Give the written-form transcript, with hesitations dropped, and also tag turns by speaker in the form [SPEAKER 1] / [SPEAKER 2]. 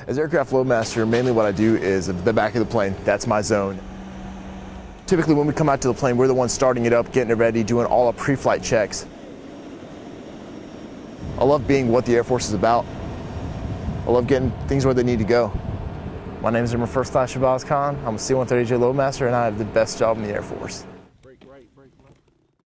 [SPEAKER 1] As aircraft loadmaster, mainly what I do is the back of the plane. That's my zone. Typically when we come out to the plane, we're the ones starting it up, getting it ready, doing all our pre-flight checks. I love being what the Air Force is about. I love getting things where they need to go. My name is Airman First Class Shahbaz. I'm a C-130J Loadmaster, and I have the best job in the Air Force.